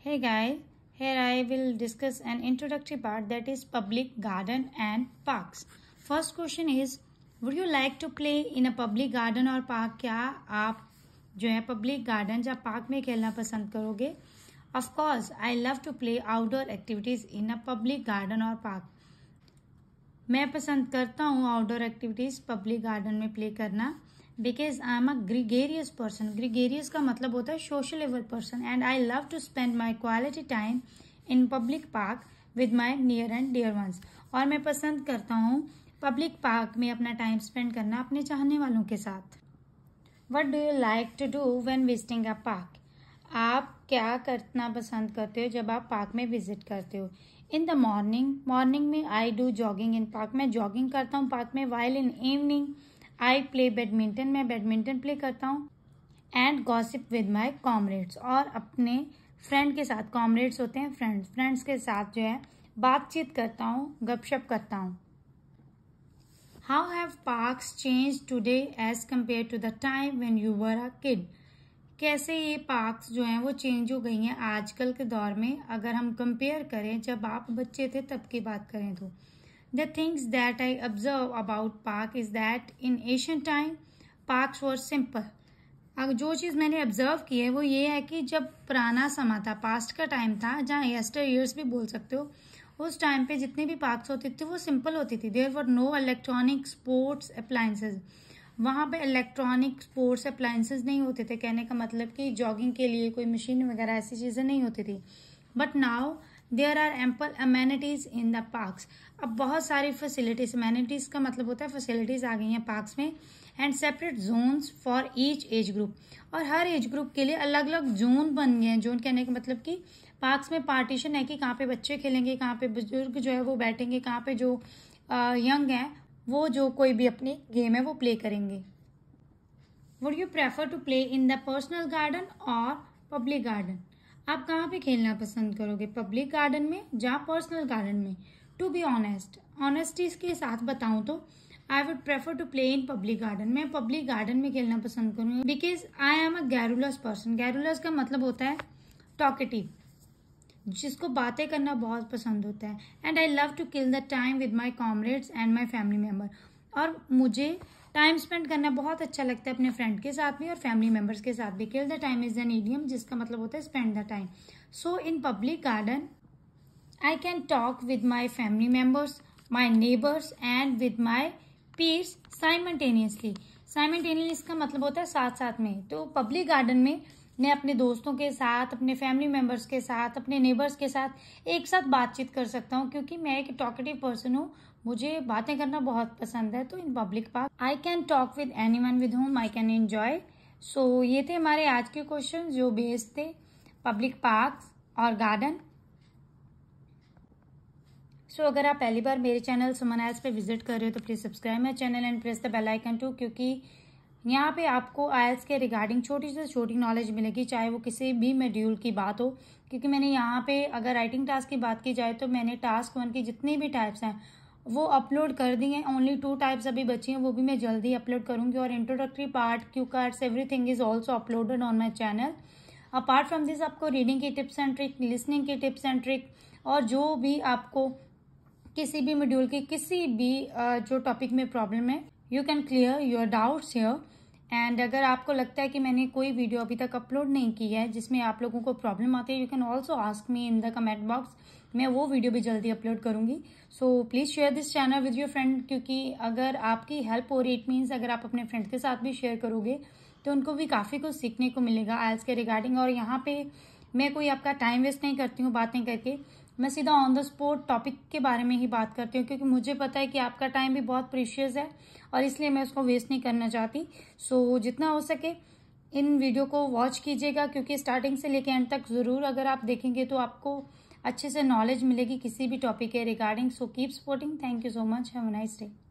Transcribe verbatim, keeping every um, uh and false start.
Hey guys, here I will discuss an introductory part, that is public garden and parks. First question is, would you like to play in a public garden or park? क्या आप जो है public garden या park में खेलना पसंद करोगे? Of course, I love to play outdoor activities in a public garden or park. मैं पसंद करता हूँ आउटडोर एक्टिविटीज पब्लिक गार्डन में प्ले करना, because I am a gregarious person. Gregarious का मतलब होता है sociable person, and I love to spend my quality time in public park with my near and dear ones. और मैं पसंद करता हूँ पब्लिक पार्क में अपना टाइम स्पेंड करना अपने चाहने वालों के साथ. What do you like to do when visiting a park? आप क्या करना पसंद करते हो जब आप पार्क में विजिट करते हो? इन द मॉर्निंग मॉर्निंग में I do jogging in park. मैं जॉगिंग करता हूँ पार्क में. While in evening I play badminton. मैं बैडमिंटन प्ले करता हूँ. And gossip with my comrades. और अपने फ्रेंड के साथ, कॉमरेड्स होते हैं फ्रेंड्स, फ्रेंड्स के साथ जो है बातचीत करता हूँ, गपशप करता हूँ. How have parks change today as compare to the time when you were a kid? कैसे ये पार्क्स जो हैं वो चेंज हो गई हैं आजकल के दौर में, अगर हम कंपेयर करें जब आप बच्चे थे तब की बात करें तो. The things that I observe about park is that in Asian time parks were simple. अब जो चीज़ मैंने ऑब्जर्व की है वो ये है कि जब पुराना समा था, पास्ट का टाइम था, जहाँ यस्टर ईयर्स भी बोल सकते हो, उस टाइम पे जितने भी पार्क्स होते थे वो सिंपल होती थी. There were no electronic sports appliances. वहाँ पे इलेक्ट्रॉनिक स्पोर्ट्स अप्लायंसेज नहीं होते थे. कहने का मतलब कि जॉगिंग के लिए कोई मशीन वगैरह ऐसी चीज़ें नहीं होती थी. But now there are ample amenities in the parks. अब बहुत सारी फैसिलिटीज, अमेनिटीज का मतलब होता है फैसिलिटीज आ गई हैं पार्क्स में. And separate zones for each age group. और हर एज ग्रुप के लिए अलग अलग जोन बन गए हैं. जोन कहने का मतलब कि पार्क्स में पार्टीशन है कि कहाँ पे बच्चे खेलेंगे, कहाँ पे बुजुर्ग जो है वो बैठेंगे, कहाँ पे जो यंग हैं वो जो कोई भी अपनी गेम है वो प्ले करेंगे. Would you prefer to play in the personal garden और पब्लिक गार्डन? आप कहाँ पे खेलना पसंद करोगे, पब्लिक गार्डन में या पर्सनल गार्डन में? टू बी ऑनेस्ट, ऑनेस्टी के साथ बताऊं तो I would prefer to play in public garden. मैं पब्लिक गार्डन में खेलना पसंद करूंगी because I am a garrulous person. Garrulous का मतलब होता है टॉकेटिव, जिसको बातें करना बहुत पसंद होता है. And I love to kill the time with my comrades and my family member. और मुझे टाइम स्पेंड करना बहुत अच्छा लगता है अपने फ्रेंड के साथ भी और फैमिली मेम्बर्स के साथ भी. Kill the time is an idiom जिसका मतलब होता है spend the time. So in public garden I can talk with my family members, my neighbours and with my peers simultaneously. Simultaneous का मतलब होता है साथ साथ में. तो पब्लिक गार्डन में मैं अपने दोस्तों के साथ, अपने फैमिली मेंबर्स के साथ, अपने नेबर्स के साथ एक साथ बातचीत कर सकता हूँ, क्योंकि मैं एक टॉकेटिव पर्सन हूँ. मुझे बातें करना बहुत पसंद है. तो in public park I can talk with anyone with home I can enjoy. So ये थे हमारे आज के क्वेश्चन जो बेस्ड थे पब्लिक पार्क और गार्डन. सो so, अगर आप पहली बार मेरे चैनल सुमन आयल्स पे विजिट कर रहे हो तो please subscribe my channel and press the bell icon too, क्योंकि यहाँ पे आपको आयल्स के रिगार्डिंग छोटी से छोटी नॉलेज मिलेगी, चाहे वो किसी भी मॉड्यूल की बात हो. क्योंकि मैंने यहाँ पे अगर राइटिंग टास्क की बात की जाए तो मैंने टास्क वन की जितनी भी टाइप्स हैं वो अपलोड कर दी हैं. ओनली टू टाइप्स अभी बची हैं, वो भी मैं जल्दी अपलोड करूँगी. और introductory part, cue cards, everything is also uploaded on my channel. Apart from this आपको रीडिंग की टिप्स एंड ट्रिक, लिसनिंग की टिप्स एंड ट्रिक, और जो भी आपको किसी भी मॉड्यूल की किसी भी जो टॉपिक में प्रॉब्लम है, you can clear your doubts here. And अगर आपको लगता है कि मैंने कोई वीडियो अभी तक अपलोड नहीं की है जिसमें आप लोगों को प्रॉब्लम आती है, you can also ask me in the comment box. मैं वो वीडियो भी जल्दी अपलोड करूंगी. So please share this channel with your friend, क्योंकि अगर आपकी हेल्प हो रही, इट मीन्स अगर आप अपने फ्रेंड के साथ भी शेयर करोगे तो उनको भी काफी कुछ सीखने को मिलेगा आयल्स के रिगार्डिंग. और यहाँ पे मैं कोई आपका टाइम वेस्ट नहीं करती हूँ बातें करके. मैं सीधा ऑन द स्पॉट टॉपिक के बारे में ही बात करती हूँ, क्योंकि मुझे पता है कि आपका टाइम भी बहुत प्रीशियस है और इसलिए मैं उसको वेस्ट नहीं करना चाहती. सो so, जितना हो सके इन वीडियो को वॉच कीजिएगा, क्योंकि स्टार्टिंग से लेकर एंड तक जरूर अगर आप देखेंगे तो आपको अच्छे से नॉलेज मिलेगी किसी भी टॉपिक के regarding. So keep supporting. Thank you so much. Have a nice day.